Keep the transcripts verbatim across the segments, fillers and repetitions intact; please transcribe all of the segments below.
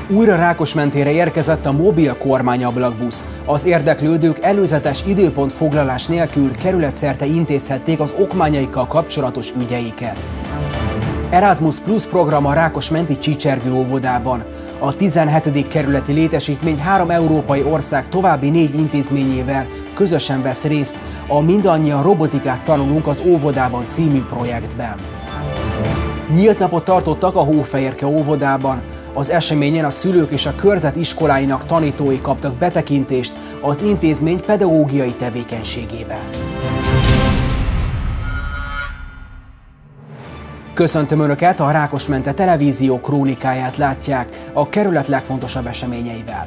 Újra Rákosmentére érkezett a mobil kormányablakbusz. Az érdeklődők előzetes időpontfoglalás nélkül kerületszerte intézhették az okmányaikkal kapcsolatos ügyeiket. Erasmus Plus program a rákosmenti Csicsergő óvodában. A tizenhetedik kerületi létesítmény három európai ország további négy intézményével közösen vesz részt a Mindannyian robotikát tanulunk az óvodában című projektben. Nyílt napot tartottak a Hófehérke óvodában. Az eseményen a szülők és a körzet iskoláinak tanítói kaptak betekintést az intézmény pedagógiai tevékenységébe. Köszöntöm Önöket, a Rákosmente televízió krónikáját látják a kerület legfontosabb eseményeivel.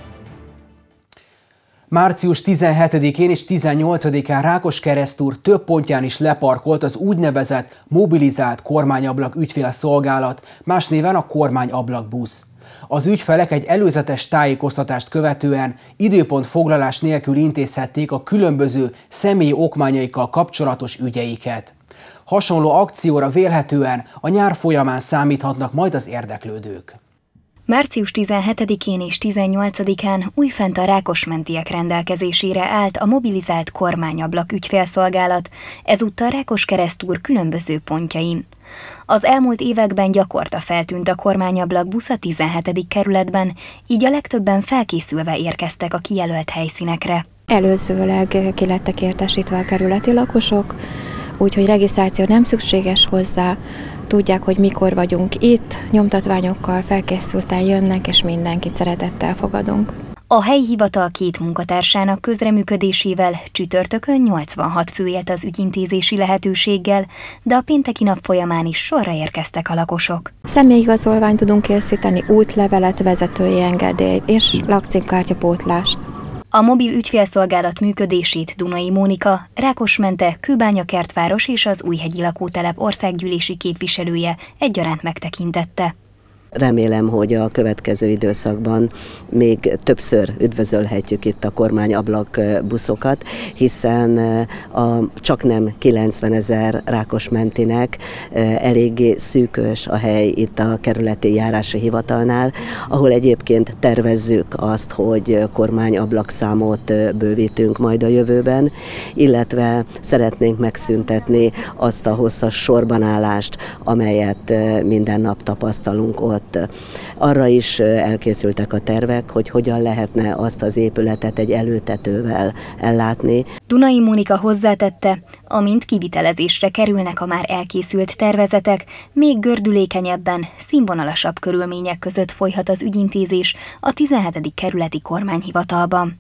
március tizenhetedikén és tizennyolcadikán Rákoskeresztúr több pontján is leparkolt az úgynevezett mobilizált kormányablak ügyfélszolgálat, más néven a kormányablakbusz. Az ügyfelek egy előzetes tájékoztatást követően időpontfoglalás nélkül intézhették a különböző személyi okmányaikkal kapcsolatos ügyeiket. Hasonló akcióra vélhetően a nyár folyamán számíthatnak majd az érdeklődők. március tizenhetedikén és tizennyolcadikán újfent a rákosmentiek rendelkezésére állt a mobilizált kormányablak ügyfélszolgálat, ezúttal Rákoskeresztúr különböző pontjain. Az elmúlt években gyakorta feltűnt a kormányablakbusz a tizenhetedik kerületben, így a legtöbben felkészülve érkeztek a kijelölt helyszínekre. Előzőleg ki lettek értesítve a kerületi lakosok, úgyhogy regisztráció nem szükséges hozzá, tudják, hogy mikor vagyunk itt, nyomtatványokkal felkészülten jönnek, és mindenkit szeretettel fogadunk. A helyi hivatal két munkatársának közreműködésével csütörtökön nyolcvanhat fő élt az ügyintézési lehetőséggel, de a pénteki nap folyamán is sorra érkeztek a lakosok. Személyigazolványt tudunk készíteni, útlevelet, vezetői engedélyt és lakcímkártyapótlást. A mobil ügyfélszolgálat működését Dunai Mónika, Rákosmente, Kőbánya-Kertváros és az Újhegyi lakótelep országgyűlési képviselője egyaránt megtekintette. Remélem, hogy a következő időszakban még többször üdvözölhetjük itt a kormányablak buszokat, hiszen a csaknem kilencvenezer rákosmentinek eléggé szűkös a hely itt a kerületi járási hivatalnál, ahol egyébként tervezzük azt, hogy kormányablakszámot bővítünk majd a jövőben, illetve szeretnénk megszüntetni azt a hosszas sorbanállást, amelyet minden nap tapasztalunk ott. Arra is elkészültek a tervek, hogy hogyan lehetne azt az épületet egy előtetővel ellátni. Dunai Mónika hozzátette, amint kivitelezésre kerülnek a már elkészült tervezetek, még gördülékenyebben, színvonalasabb körülmények között folyhat az ügyintézés a tizenhetedik kerületi kormányhivatalban.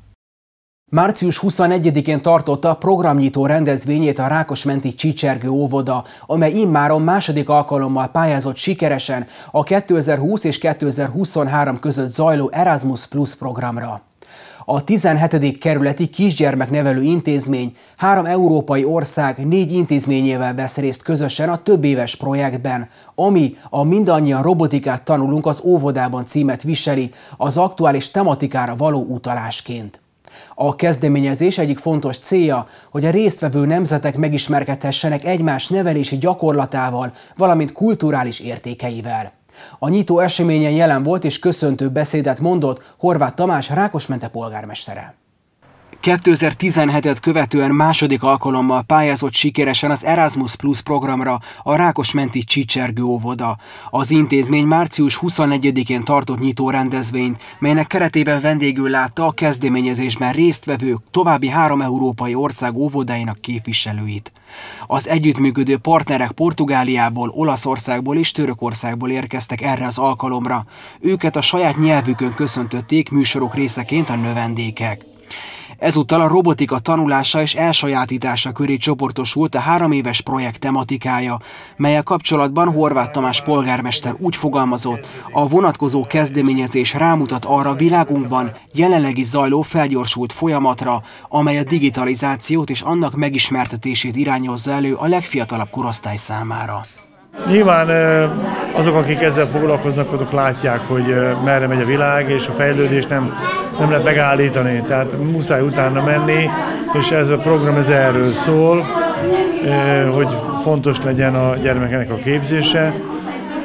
március huszonegyedikén tartotta programnyitó rendezvényét a rákosmenti Csicsergő óvoda, amely immáron második alkalommal pályázott sikeresen a kétezer-húsz és kétezer-huszonhárom között zajló Erasmus Plus programra. A tizenhetedik kerületi kisgyermeknevelő intézmény három európai ország négy intézményével vesz részt közösen a többéves projektben, ami a Mindannyian robotikát tanulunk az óvodában címet viseli, az aktuális tematikára való utalásként. A kezdeményezés egyik fontos célja, hogy a résztvevő nemzetek megismerkedhessenek egymás nevelési gyakorlatával, valamint kulturális értékeivel. A nyitó eseményen jelen volt és köszöntő beszédet mondott Horváth Tamás Rákosmente polgármestere. kétezer-tizenhetet követően második alkalommal pályázott sikeresen az Erasmus Plus programra a rákosmenti Csicsergő óvoda. Az intézmény március huszonegyedikén tartott nyitó rendezvényt, melynek keretében vendégül látta a kezdeményezésben résztvevők további három európai ország óvodáinak képviselőit. Az együttműködő partnerek Portugáliából, Olaszországból és Törökországból érkeztek erre az alkalomra. Őket a saját nyelvükön köszöntötték műsorok részeként a növendékek. Ezúttal a robotika tanulása és elsajátítása köré csoportosult a három éves projekt tematikája, melyel kapcsolatban Horváth Tamás polgármester úgy fogalmazott, a vonatkozó kezdeményezés rámutat arra világunkban jelenleg is zajló felgyorsult folyamatra, amely a digitalizációt és annak megismertetését irányozza elő a legfiatalabb korosztály számára. Nyilván azok, akik ezzel foglalkoznak, azok látják, hogy merre megy a világ, és a fejlődés nem, nem lehet megállítani. Tehát muszáj utána menni, és ez a program ez erről szól, hogy fontos legyen a gyermekeknek a képzése,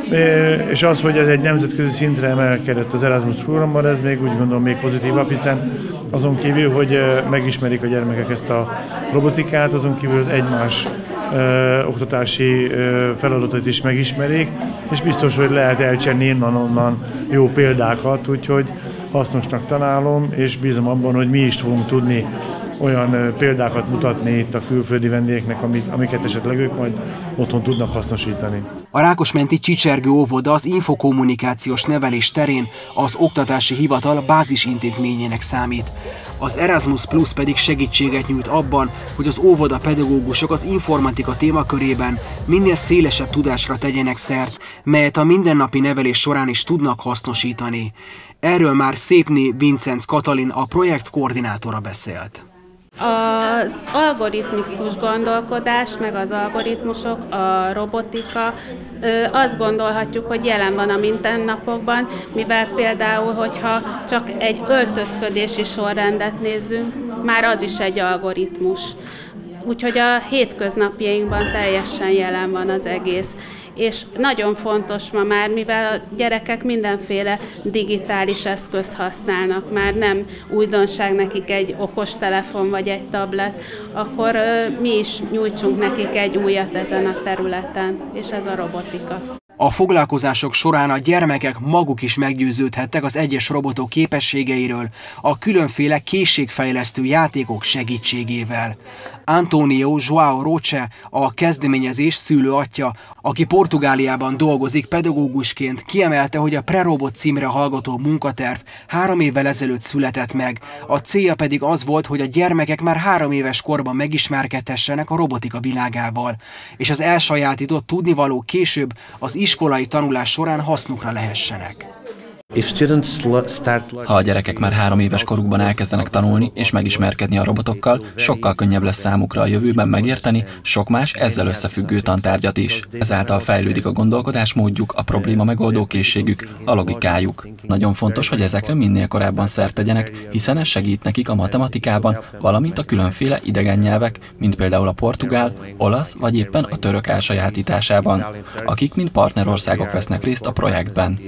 és az, hogy ez egy nemzetközi szintre emelkedett az Erasmus programban, ez még úgy gondolom még pozitívabb, hiszen azon kívül, hogy megismerik a gyermekek ezt a robotikát, azon kívül az egymás ö, oktatási ö, feladatot is megismerik, és biztos, hogy lehet elcsenni innen-onnan jó példákat, úgyhogy hasznosnak találom, és bízom abban, hogy mi is fogunk tudni olyan példákat mutatni itt a külföldi vendégeknek, amiket esetleg ők majd otthon tudnak hasznosítani. A Rákosmenti Csicsergő óvoda az infokommunikációs nevelés terén az Oktatási Hivatal bázisintézményének számít. Az Erasmus Plus pedig segítséget nyújt abban, hogy az óvoda pedagógusok az informatika témakörében minél szélesebb tudásra tegyenek szert, melyet a mindennapi nevelés során is tudnak hasznosítani. Erről már Szépné Vincenc Katalin, a projekt koordinátora beszélt. Az algoritmikus gondolkodás, meg az algoritmusok, a robotika, azt gondolhatjuk, hogy jelen van a mindennapokban, mivel például, hogyha csak egy öltözködési sorrendet nézzünk, már az is egy algoritmus. Úgyhogy a hétköznapjainkban teljesen jelen van az egész. És nagyon fontos ma már, mivel a gyerekek mindenféle digitális eszközt használnak, már nem újdonság nekik egy okostelefon vagy egy tablet, akkor mi is nyújtsunk nekik egy újat ezen a területen, és ez a robotika. A foglalkozások során a gyermekek maguk is meggyőződhettek az egyes robotok képességeiről a különféle készségfejlesztő játékok segítségével. Antonio João Roche, a kezdeményezés szülőatja, aki Portugáliában dolgozik pedagógusként, kiemelte, hogy a Prerobot címre hallgató munkaterv három évvel ezelőtt született meg. A célja pedig az volt, hogy a gyermekek már három éves korban megismerkedhessenek a robotika világával, és az elsajátított tudnivaló később az iskolai tanulás során hasznukra lehessenek. Ha a gyerekek már három éves korukban elkezdenek tanulni és megismerkedni a robotokkal, sokkal könnyebb lesz számukra a jövőben megérteni sok más ezzel összefüggő tantárgyat is. Ezáltal fejlődik a gondolkodásmódjuk, a probléma megoldó készségük, a logikájuk. Nagyon fontos, hogy ezekre minél korábban szert tegyenek, hiszen ez segít nekik a matematikában, valamint a különféle idegen nyelvek, mint például a portugál, olasz vagy éppen a török elsajátításában, akik mint partnerországok vesznek részt a projektben.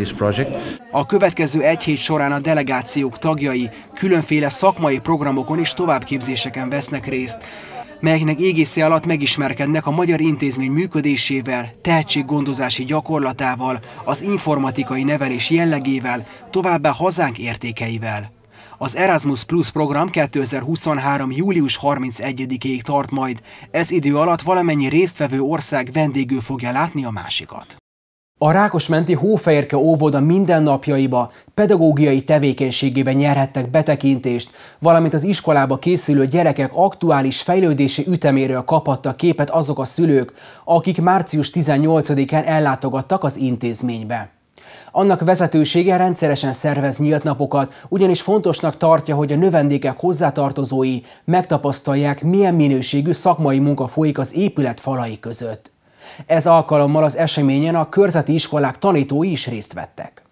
A következő egy hét során a delegációk tagjai különféle szakmai programokon és továbbképzéseken vesznek részt, melyeknek égésze alatt megismerkednek a magyar intézmény működésével, tehetséggondozási gyakorlatával, az informatikai nevelés jellegével, továbbá hazánk értékeivel. Az Erasmus Plus program kétezer-huszonhárom. július harmincegyedikéig tart majd, ez idő alatt valamennyi résztvevő ország vendégül fogja látni a másikat. A Rákosmenti Hófehérke óvoda mindennapjaiba, pedagógiai tevékenységében nyerhettek betekintést, valamint az iskolába készülő gyerekek aktuális fejlődési üteméről kaphattak képet azok a szülők, akik március tizennyolcadikán ellátogattak az intézménybe. Annak vezetősége rendszeresen szervez nyílt napokat, ugyanis fontosnak tartja, hogy a növendékek hozzátartozói megtapasztalják, milyen minőségű szakmai munka folyik az épület falai között. Ez alkalommal az eseményen a körzeti iskolák tanítói is részt vettek.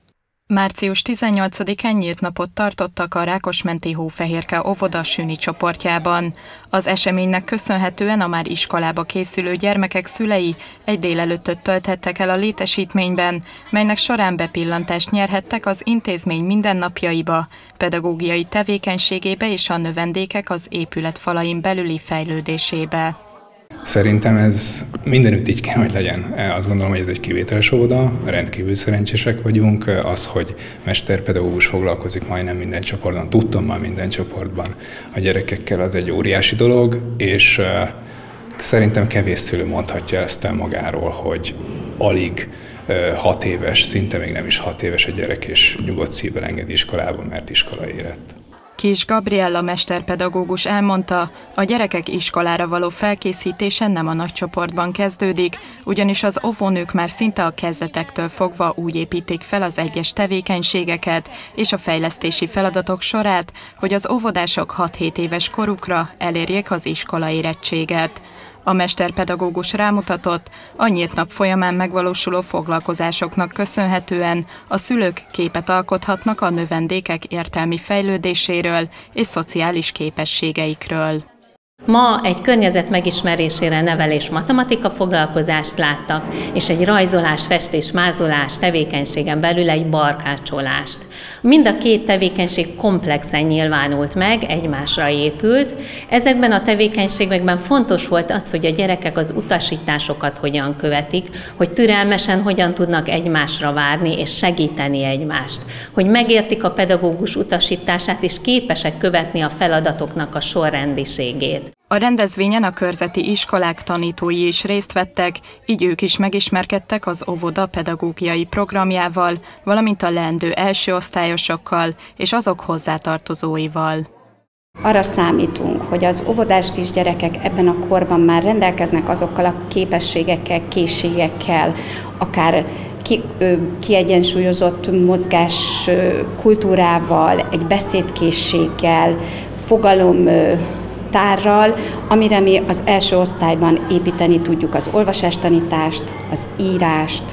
március tizennyolcadikán nyílt napot tartottak a Rákosmenti Hófehérke óvoda Süni csoportjában. Az eseménynek köszönhetően a már iskolába készülő gyermekek szülei egy délelőttöt tölthettek el a létesítményben, melynek során bepillantást nyerhettek az intézmény mindennapjaiba, pedagógiai tevékenységébe és a növendékek az épület falain belüli fejlődésébe. Szerintem ez mindenütt így kell, hogy legyen. Azt gondolom, hogy ez egy kivételes óvoda, rendkívül szerencsések vagyunk. Az, hogy mesterpedagógus foglalkozik majdnem minden csoportban, tudtommal minden csoportban a gyerekekkel, az egy óriási dolog, és szerintem kevés szülő mondhatja ezt el magáról, hogy alig hat éves, szinte még nem is hat éves a gyerek, és nyugodt szívvel engedi iskolába, mert iskola érett. Kis Gabriella mesterpedagógus elmondta, a gyerekek iskolára való felkészítése nem a nagy csoportban kezdődik, ugyanis az óvónők már szinte a kezdetektől fogva úgy építik fel az egyes tevékenységeket és a fejlesztési feladatok sorát, hogy az óvodások hat-hét éves korukra elérjék az iskola érettséget. A mesterpedagógus rámutatott, a nyílt nap folyamán megvalósuló foglalkozásoknak köszönhetően a szülők képet alkothatnak a növendékek értelmi fejlődéséről és szociális képességeikről. Ma egy környezet megismerésére nevelés matematika foglalkozást láttak, és egy rajzolás, festés, mázolás tevékenységen belül egy barkácsolást. Mind a két tevékenység komplexen nyilvánult meg, egymásra épült. Ezekben a tevékenységekben fontos volt az, hogy a gyerekek az utasításokat hogyan követik, hogy türelmesen hogyan tudnak egymásra várni és segíteni egymást, hogy megértik a pedagógus utasítását és képesek követni a feladatoknak a sorrendiségét. A rendezvényen a körzeti iskolák tanítói is részt vettek, így ők is megismerkedtek az óvoda pedagógiai programjával, valamint a leendő első osztályosokkal és azok hozzátartozóival. Arra számítunk, hogy az óvodás kisgyerekek ebben a korban már rendelkeznek azokkal a képességekkel, készségekkel, akár ki, ö, kiegyensúlyozott mozgás ö, kultúrával, egy beszédkészséggel, fogalom ö, tárral, amire mi az első osztályban építeni tudjuk az olvasástanítást, az írást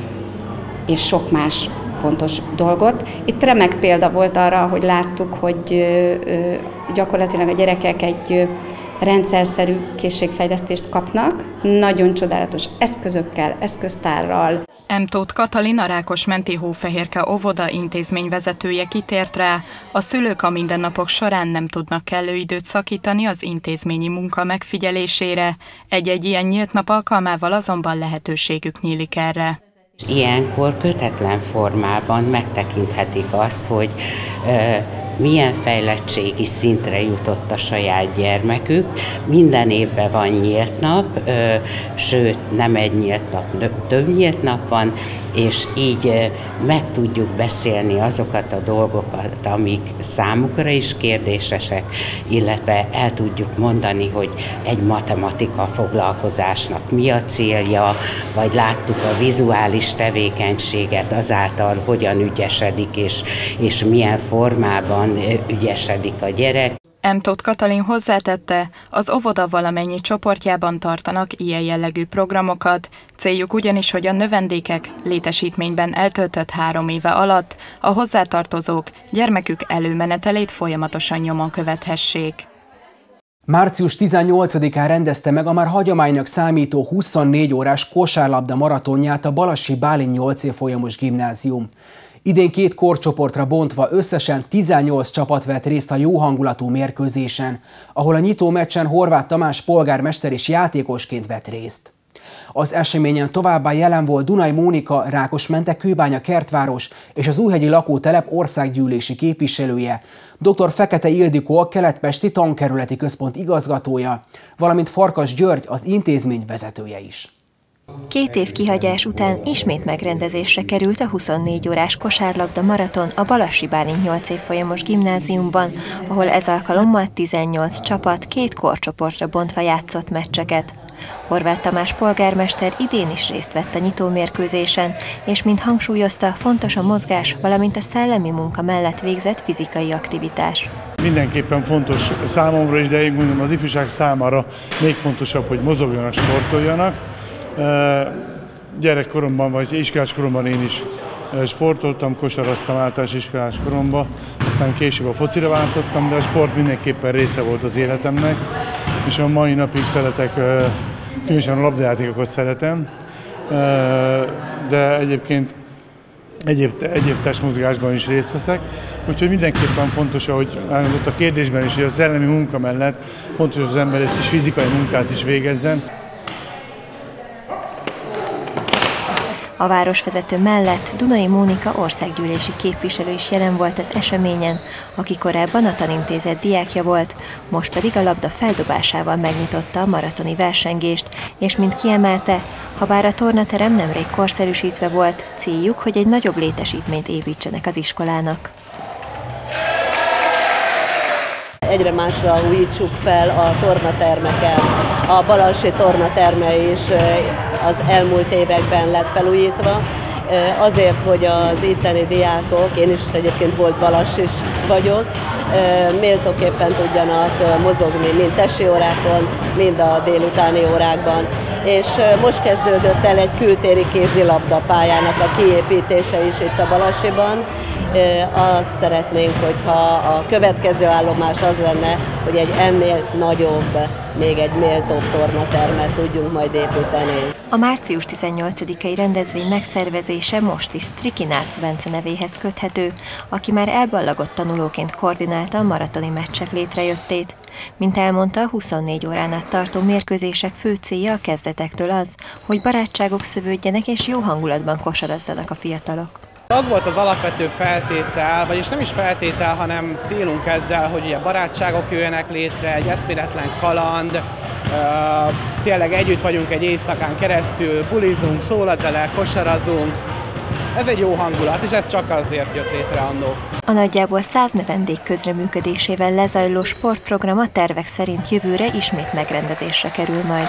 és sok más fontos dolgot. Itt remek példa volt arra, hogy láttuk, hogy gyakorlatilag a gyerekek egy rendszerszerű készségfejlesztést kapnak, nagyon csodálatos eszközökkel, eszköztárral. M. Tóth Katalin, a Rákosmenti Hófehérke óvoda intézményvezetője kitért rá, a szülők a mindennapok során nem tudnak kellő időt szakítani az intézményi munka megfigyelésére, egy-egy ilyen nyílt nap alkalmával azonban lehetőségük nyílik erre. Ilyenkor kötetlen formában megtekinthetik azt, hogy e, milyen fejlettségi szintre jutott a saját gyermekük. Minden évben van nyílt nap, e, sőt nem egy nyílt nap, több nyílt nap van, és így e, meg tudjuk beszélni azokat a dolgokat, amik számukra is kérdésesek, illetve el tudjuk mondani, hogy egy matematika foglalkozásnak mi a célja, vagy láttuk a vizuális tevékenységet azáltal, hogyan ügyesedik, és, és milyen formában ügyesedik a gyerek. M. Tóth Katalin hozzátette, az óvoda valamennyi csoportjában tartanak ilyen jellegű programokat, céljuk ugyanis, hogy a növendékek létesítményben eltöltött három éve alatt a hozzátartozók gyermekük előmenetelét folyamatosan nyomon követhessék. március tizennyolcadikán rendezte meg a már hagyománynak számító huszonnégy órás kosárlabda maratonját a Balassi Bálint nyolc évfolyamos gimnázium. Idén két korcsoportra bontva összesen tizennyolc csapat vett részt a jó hangulatú mérkőzésen, ahol a nyitó meccsen Horváth Tamás polgármester és játékosként vett részt. Az eseményen továbbá jelen volt Dunai Mónika, Rákosmente, Kőbánya kertváros és az újhegyi lakótelep országgyűlési képviselője, dr. Fekete Ildikó, a Kelet-Pesti Tankerületi Központ igazgatója, valamint Farkas György, az intézmény vezetője is. Két év kihagyás után ismét megrendezésre került a huszonnégy órás kosárlabda maraton a Balassi Bálint nyolc évfolyamos gimnáziumban, ahol ez alkalommal tizennyolc csapat két korcsoportra bontva játszott meccseket. Horváth Tamás polgármester idén is részt vett a nyitómérkőzésen, és mint hangsúlyozta, fontos a mozgás, valamint a szellemi munka mellett végzett fizikai aktivitás. Mindenképpen fontos számomra is, de én gondolom az ifjúság számára még fontosabb, hogy mozogjanak, sportoljanak. Gyerekkoromban vagy iskolás koromban én is sportoltam, kosaraztam általános iskolás koromban, aztán később a focira váltottam, de a sport mindenképpen része volt az életemnek, és a mai napig szeretek, különösen a labdajátékokat szeretem, de egyébként egyéb, egyéb testmozgásban is részt veszek, úgyhogy mindenképpen fontos, ahogy elhangzott a kérdésben is, hogy a szellemi munka mellett fontos, hogy az ember egy kis fizikai munkát is végezzen. A városvezető mellett Dunai Mónika országgyűlési képviselő is jelen volt az eseményen, aki korábban a tanintézet diákja volt, most pedig a labda feldobásával megnyitotta a maratoni versengést, és mint kiemelte, ha bár a tornaterem nemrég korszerűsítve volt, céljuk, hogy egy nagyobb létesítményt építsenek az iskolának. Egyre másra újítsuk fel a tornatermeket. A Balassi tornaterme is az elmúlt években lett felújítva, azért, hogy az itteni diákok, én is egyébként volt Balas is vagyok, méltóképpen tudjanak mozogni mind testi órákon, mind a délutáni órákban. És most kezdődött el egy kültéri kézilabda pályának a kiépítése is itt a Balassiban, Azt szeretnénk, hogyha a következő állomás az lenne, hogy egy ennél nagyobb, még egy méltóbb tornatermet tudjunk majd építeni. A március tizennyolcadikai rendezvény megszervezése most is Strikinác Bence nevéhez köthető, aki már elballagott tanulóként koordinálta a maratoni meccsek létrejöttét. Mint elmondta, huszonnégy órán át tartó mérkőzések fő célja a kezdetektől az, hogy barátságok szövődjenek és jó hangulatban kosarazzanak a fiatalok. Az volt az alapvető feltétel, vagyis nem is feltétel, hanem célunk ezzel, hogy ugye barátságok jöjjenek létre, egy eszméletlen kaland, tényleg együtt vagyunk egy éjszakán keresztül, bulizunk, szólazelek, kosarazunk. Ez egy jó hangulat, és ez csak azért jött létre annó. A nagyjából száz növendék közreműködésével lezajló sportprogram a tervek szerint jövőre ismét megrendezésre kerül majd.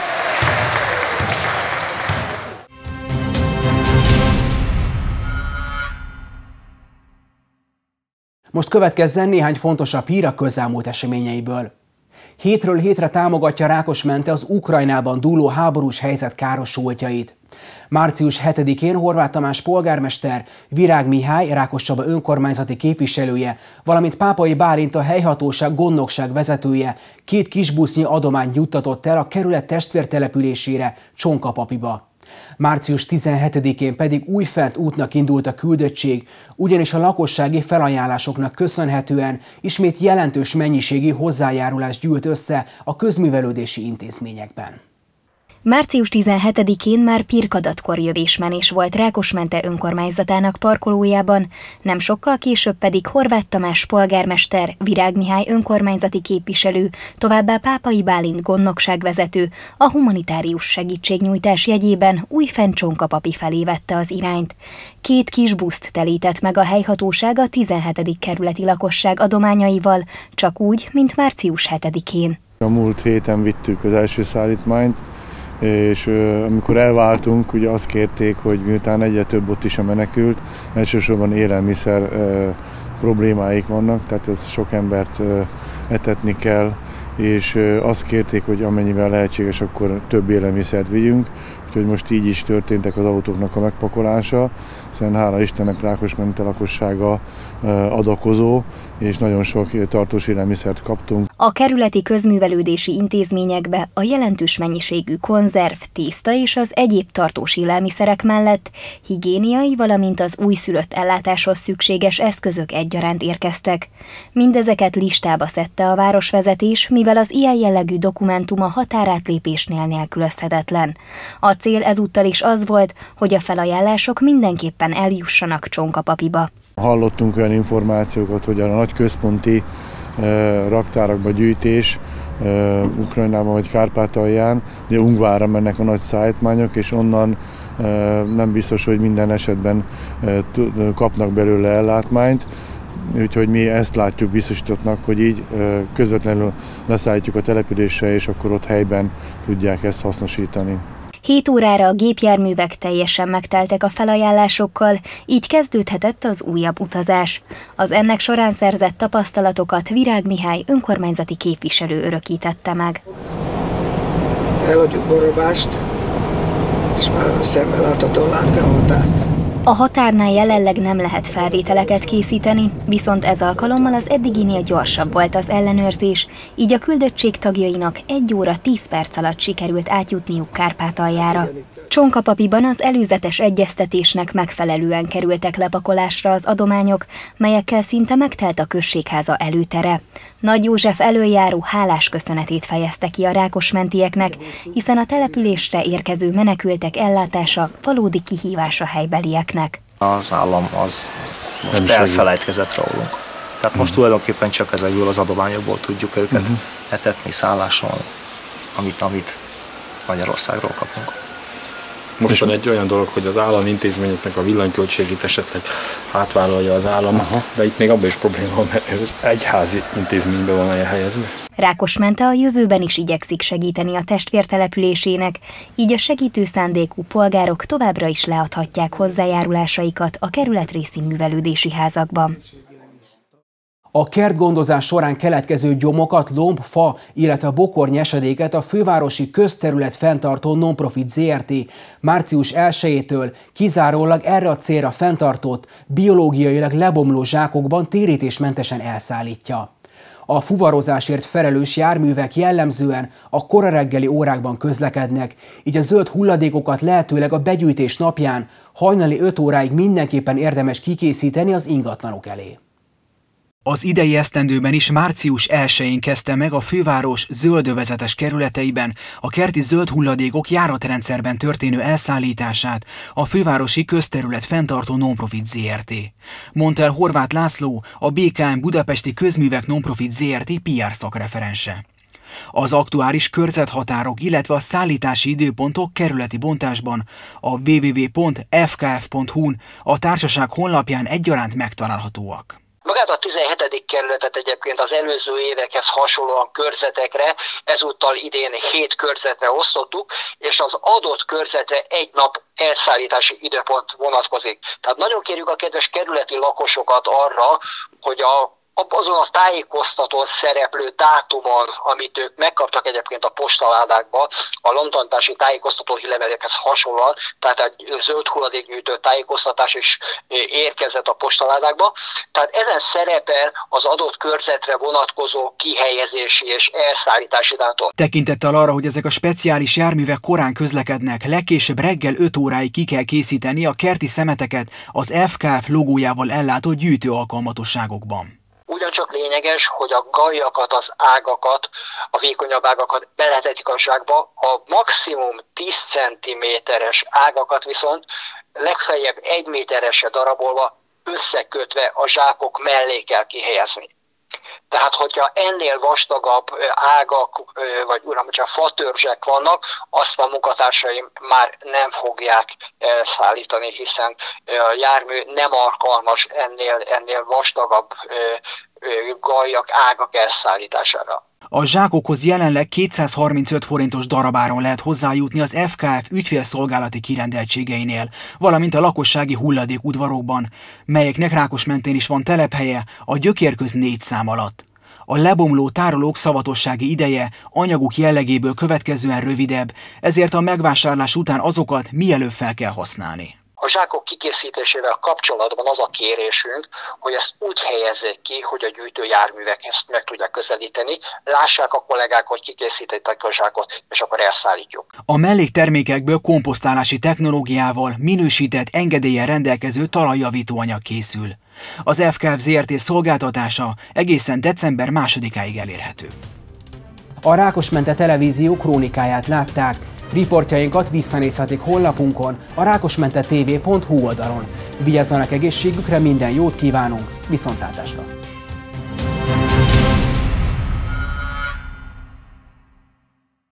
Most következzen néhány fontosabb hír a közelmúlt eseményeiből. Hétről hétre támogatja Rákosmente az Ukrajnában dúló háborús helyzet károsultjait. március hetedikén Horváth Tamás polgármester, Virág Mihály Rákoscsaba önkormányzati képviselője, valamint Pápai Bálint a helyhatóság gondnokság vezetője két kisbusznyi adományt juttatott el a kerület testvértelepülésére, Csonkapapiba. március tizenhetedikén pedig Újfent útnak indult a küldöttség, ugyanis a lakossági felajánlásoknak köszönhetően ismét jelentős mennyiségi hozzájárulás gyűlt össze a közművelődési intézményekben. március tizenhetedikén már pirkadatkor jövésmenés volt Rákosmente önkormányzatának parkolójában, nem sokkal később pedig Horváth Tamás polgármester, Virág Mihály önkormányzati képviselő, továbbá Pápai Bálint gondnokságvezető a humanitárius segítségnyújtás jegyében Újfent Csonkapapi felé vette az irányt. Két kis buszt telített meg a helyhatóság a tizenhetedik kerületi lakosság adományaival, csak úgy, mint március hetedikén. A múlt héten vittük az első szállítmányt, és uh, amikor elváltunk, ugye azt kérték, hogy miután egyre több ott is a menekült, elsősorban élelmiszer uh, problémáik vannak, tehát ez sok embert uh, etetni kell, és uh, azt kérték, hogy amennyivel lehetséges, akkor több élelmiszert vigyünk, úgyhogy most így is történtek az autóknak a megpakolása, hiszen hála Istennek Rákosmente lakossága uh, adakozó, és nagyon sok tartós élelmiszert kaptunk. A kerületi közművelődési intézményekbe a jelentős mennyiségű konzerv, tészta és az egyéb tartós élelmiszerek mellett higiéniai, valamint az újszülött ellátáshoz szükséges eszközök egyaránt érkeztek. Mindezeket listába szedte a városvezetés, mivel az ilyen jellegű dokumentum a határátlépésnél nélkülözhetetlen. A cél ezúttal is az volt, hogy a felajánlások mindenképpen eljussanak Csonkapapiba. Hallottunk olyan információkat, hogy a nagy központi e, raktárakba gyűjtés e, Ukrajnában vagy Kárpátalján, ugye Ungvárra mennek a nagy szállítmányok, és onnan e, nem biztos, hogy minden esetben e, kapnak belőle ellátmányt, úgyhogy mi ezt látjuk biztosítottnak, hogy így e, közvetlenül leszállítjuk a településre, és akkor ott helyben tudják ezt hasznosítani. Hét órára a gépjárművek teljesen megteltek a felajánlásokkal, így kezdődhetett az újabb utazás. Az ennek során szerzett tapasztalatokat Virág Mihály önkormányzati képviselő örökítette meg. Eladjuk Barabást, és már a szemmel láthatóan látni a határt. A határnál jelenleg nem lehet felvételeket készíteni, viszont ez alkalommal az eddiginél gyorsabb volt az ellenőrzés, így a küldöttség tagjainak egy óra tíz perc alatt sikerült átjutniuk Kárpátaljára. Csonkapapiban az előzetes egyeztetésnek megfelelően kerültek lepakolásra az adományok, melyekkel szinte megtelt a községháza előtere. Nagy József elöljáró hálás köszönetét fejezte ki a rákosmentieknek, hiszen a településre érkező menekültek ellátása valódi kihívás a helybelieknek. Az állam az most elfelejtkezett rólunk. Tehát most tulajdonképpen csak ezekből az adományokból tudjuk őket uh-huh. etetni, szállásolni, amit, amit Magyarországról kapunk. Most van egy olyan dolog, hogy az állami intézményeknek a villanyköltségét esetleg átvállalja az állam, aha. De itt még abban is probléma van, mert ez egyházi intézményben van elhelyezve. Rákosmente a jövőben is igyekszik segíteni a testvértelepülésének, így a segítő szándékú polgárok továbbra is leadhatják hozzájárulásaikat a kerületrészi művelődési házakban. A kertgondozás során keletkező gyomokat, lomb, fa, illetve bokornyesedéket a Fővárosi Közterület Fenntartó Nonprofit zé er té március elsejétől kizárólag erre a célra fenntartott, biológiailag lebomló zsákokban térítésmentesen elszállítja. A fuvarozásért felelős járművek jellemzően a kora reggeli órákban közlekednek, így a zöld hulladékokat lehetőleg a begyűjtés napján hajnali öt óráig mindenképpen érdemes kikészíteni az ingatlanok elé. Az idei esztendőben is március elsején kezdte meg a főváros zöldövezetes kerületeiben a kerti zöld hulladékok járatrendszerben történő elszállítását a Fővárosi Közterület Fenntartó Nonprofit zé er té. Mondta el Horváth László, a bé ká em Budapesti Közművek Nonprofit zé er té pé er szakreferense. Az aktuális körzethatárok, illetve a szállítási időpontok kerületi bontásban a double-u double-u double-u pont f k f pont hu-n a társaság honlapján egyaránt megtalálhatóak. Magát a tizenhetedik kerületet egyébként az előző évekhez hasonlóan körzetekre, ezúttal idén hét körzetre osztottuk, és az adott körzetre egy nap elszállítási időpont vonatkozik. Tehát nagyon kérjük a kedves kerületi lakosokat arra, hogy a azon a tájékoztatón szereplő dátumon, amit ők megkaptak egyébként a postaládákba, a lomtantási tájékoztató hírlevelekhez hasonlóan, tehát egy zöld hulladékgyűjtő tájékoztatás is érkezett a postaládákba. Tehát ezen szerepel az adott körzetre vonatkozó kihelyezési és elszállítási dátum. Tekintettel arra, hogy ezek a speciális járművek korán közlekednek, legkésőbb reggel öt óráig ki kell készíteni a kerti szemeteket az ef ká ef logójával ellátott gyűjtő alkalmatosságokban. Ugyancsak lényeges, hogy a gajakat, az ágakat, a vékonyabb ágakat beletetik a zsákba, a maximum tíz centiméteres ágakat viszont legfeljebb egy méteresre darabolva, összekötve a zsákok mellé kell kihelyezni. Tehát, hogyha ennél vastagabb ágak, vagy uram, hogyha fatörzsek vannak, azt a munkatársaim már nem fogják elszállítani, hiszen a jármű nem alkalmas ennél, ennél vastagabb gajak, ágak elszállítására. A zsákokhoz jelenleg kétszázharmincöt forintos darabáron lehet hozzájutni az ef ká ef ügyfélszolgálati kirendeltségeinél, valamint a lakossági hulladékudvarokban, melyeknek Rákosmentén is van telephelye a Gyökérköz négy szám alatt. A lebomló tárolók szavatossági ideje anyaguk jellegéből következően rövidebb, ezért a megvásárlás után azokat mielőbb fel kell használni. A zsákok kikészítésével kapcsolatban az a kérésünk, hogy ezt úgy helyezzék ki, hogy a gyűjtőjárművek ezt meg tudják közelíteni, lássák a kollégák, hogy kikészítettek a zsákot, és akkor elszállítjuk. A melléktermékekből komposztálási technológiával minősített engedéllyel rendelkező talajjavító anyag készül. Az ef ká ef zé er té szolgáltatása egészen december másodikáig elérhető. A Rákosmente televízió krónikáját látták. Riportjainkat visszanézhetik honlapunkon, a rákosmente té vé pont hu oldalon. Vigyázzanak egészségükre, minden jót kívánunk, viszontlátásra!